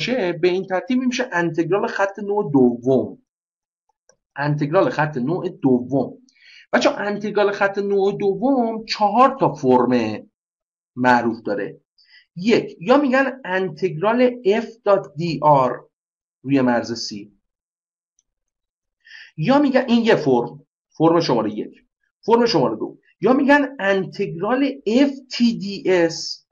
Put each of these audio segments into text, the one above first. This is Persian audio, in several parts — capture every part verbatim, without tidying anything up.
باشه به این ترتیب میشه انتگرال خط نوع دوم. انتگرال خط نوع دوم بچه انتگرال خط نوع دوم چهار تا فرم معروف داره. یک، یا میگن انتگرال f.dr روی مرز c، یا میگن این یه فرم، فرم شماره یک. فرم شماره دو، یا میگن انتگرال ftds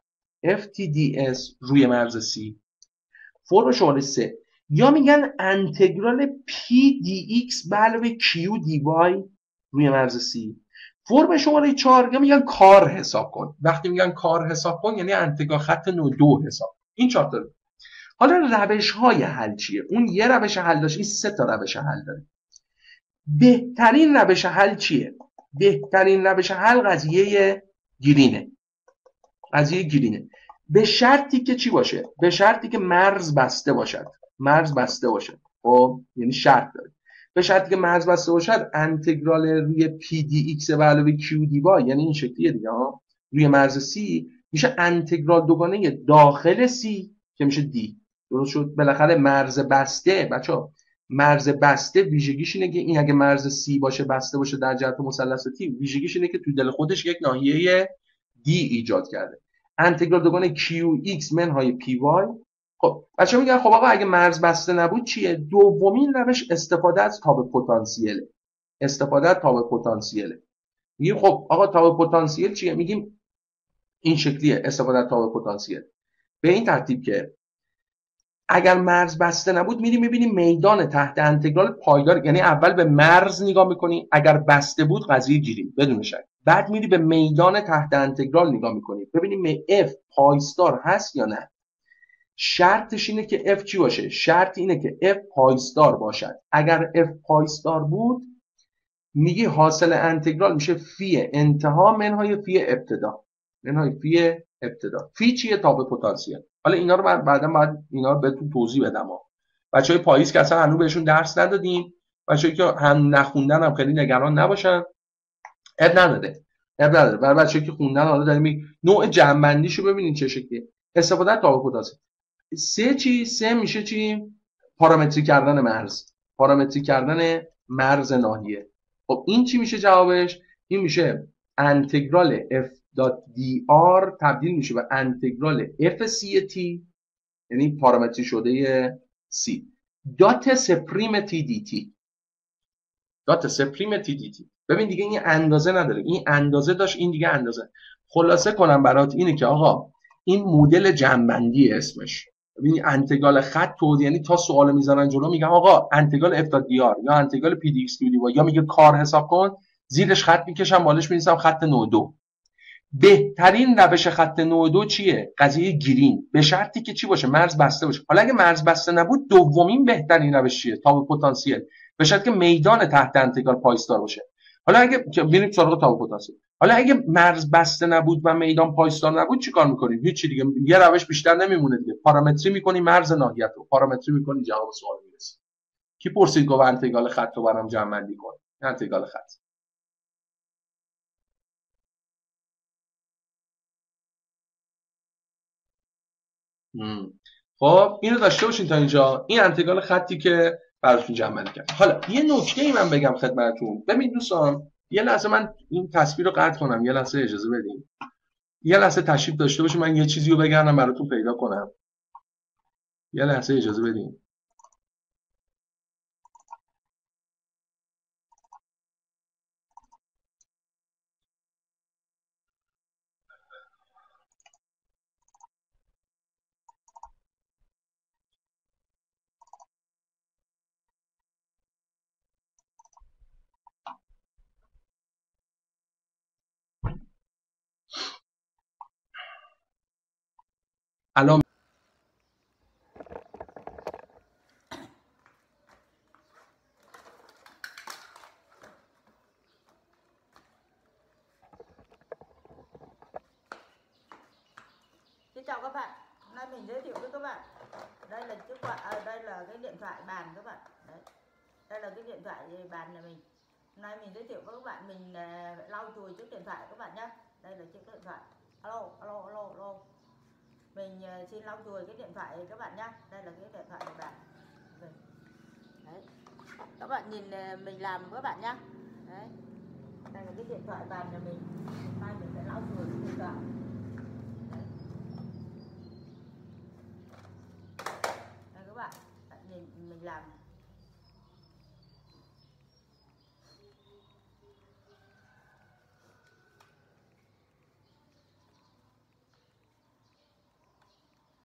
ftds روی مرز c. فرم شماره سه، یا میگن انتگرال pdx به علاوه qdy روی مرز c. فرم شماره چهار، یا میگن کار حساب کن. وقتی میگن کار حساب کن یعنی انتگرال خط نوع دو حساب. این چهار تا. حالا روش های حل چیه؟ اون یه روش حل داشت، این سه تا روش حل داره. بهترین روش حل چیه؟ بهترین روش حل قضیه گرینه. قضیه گرینه به شرطی که چی باشه؟ به شرطی که مرز بسته باشد. مرز بسته باشد. خب یعنی شرط داره. به شرطی که مرز بسته باشد انتگرال روی پی دی ایکس به علاوه کیو دی وای، یعنی این شکلیه دیگه ها، روی مرز سی میشه انتگرال دوگانه داخل سی که میشه دی. درست شد؟ بالاخره مرز بسته بچا، مرز بسته ویژگیش اینه که این اگه مرز سی باشه بسته باشه در جهت مثلث تی، ویژگیش اینه که تو دل خودش یک ناحیه دی ایجاد کرده. انتگرال دوگانه کیو ایکس منهای پی وای. خب بچه‌ها میگن خب آقا اگه مرز بسته نبود چیه؟ دومین روش استفاده از تاب پتانسیل. استفاده از تاب پتانسیل. میگیم خب آقا تاب پتانسیل چیه؟ میگیم این شکلیه استفاده از تاب پتانسیل. به این ترتیب که اگر مرز بسته نبود میریم میبینیم میدان تحت انتگرال پایدار، یعنی اول به مرز نگاه میکنی، اگر بسته بود قضیه گیریم بدون شک. بعد میری به میدان تحت انتگرال نگاه میکنی ببینیم f پایدار هست یا نه. شرطش اینه که f چی باشه؟ شرط اینه که f پایدار باشد. اگر f پایدار بود میگی حاصل انتگرال میشه فی انتها منهای فی ابتدا. منهای فی ابتدا. فی چیه؟ تاب پتانسیل. حالا اینا رو بعدا باید اینا رو بهتون توضیح بدم ها. بچهای پاییز که اصلا هنوز بهشون درس ندادیم، بچه‌ای که هم نخوندن هم خیلی نگران نباشن. اب نداره. اب نداره. برای بچه‌ای که خوندن حالا داریم نوع جمع-بندیشو ببینین چه شکلیه. استفاده از تاب پتانسیل. سه چی؟ سه میشه چی؟ پارامتری کردن مرز. پارامتری کردن مرز ناحیه. خب این چی میشه جوابش؟ این میشه انتگرال f.dr تبدیل میشه به انتگرال fc t، یعنی پارامتری شده c دات سپریم تی دی تی. دات سپریم تی دی تی. ببین دیگه این اندازه نداره، این اندازه داشت، این دیگه اندازه. خلاصه کنم برات اینه که آقا این مدل جمع‌بندی اسمش. ببین انتگرال خط تو، یعنی تا سوال میذارن جلو میگم آقا انتگرال f.dr یا انتگرال پی دی ایکس کیو دی وای، یا میگه کار حساب کن، زیرش خط میکشم بالش می‌نویسم خط نوع دو. بهترین روش خط نوع دو چیه؟ قضیه گرین. به شرطی که چی باشه؟ مرز بسته باشه. حالا اگه مرز بسته نبود دومین بهترین روش چیه؟ تاب پتانسیل. به شرطی که میدان تحت انتگرال پایدار باشه. حالا اگه ببینیم سراغ تاب پتانسیل. حالا اگه مرز بسته نبود و میدان پایدار نبود چیکار می‌کنیم؟ هیچ دیگه، یه روش بیشتر نمیمونه دیگه. پارامتری می‌کنی مرز ناحیت رو، پارامتری می‌کنی جواب سوال میرسه. کی پرسید گفت انتگرال خط رو برام جمع‌بندی کن؟ انتگرال خط. خب اینو داشته باشین تا اینجا. این انتگرال خطی که براتون جمع بندی کردم. حالا یه نکته ای من بگم خدمتتون. ببین دوستان یه لحظه من این تصویر رو قطع کنم، یه لحظه اجازه بدین. یه لحظه تشریف داشته باشین من یه چیزی رو بگم براتون پیدا کنم. یه لحظه اجازه بدین. الان Xin chào các bạn, hôm nay mình giới thiệu với các bạn. Đây là chiếc quạt, à, đây là cái điện thoại bàn các bạn. Đấy. Đây là cái điện thoại bàn nhà mình. Hôm nay mình giới thiệu với các bạn, mình uh, lau chùi chiếc điện thoại các bạn nhé. Đây là chiếc điện thoại. Alo, alo, alo, alo. mình uh, xin lau chùi cái điện thoại các bạn nhá. Đây là cái điện thoại của bạn. Đấy. Các bạn nhìn uh, mình làm các bạn nhá. Đấy. Đây là cái điện thoại bàn nhà mình. Mai mình sẽ lau chùi cái điện thoại. Đấy. Đây các bạn, bạn nhìn mình làm